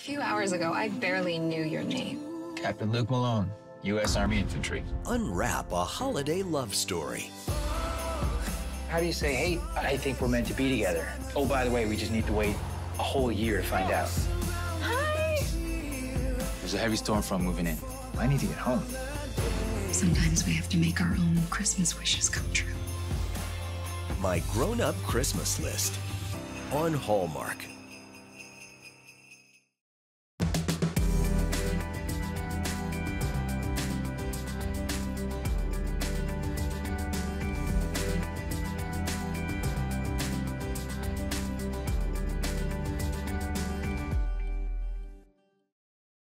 few hours ago, I barely knew your name. Captain Luke Malone, U.S. Army Infantry. Unwrap a holiday love story. How do you say, hey, I think we're meant to be together? Oh, by the way, we just need to wait a whole year to find out. Hi! There's a heavy storm front moving in. I need to get home. Sometimes we have to make our own Christmas wishes come true. My Grown-Up Christmas List on Hallmark.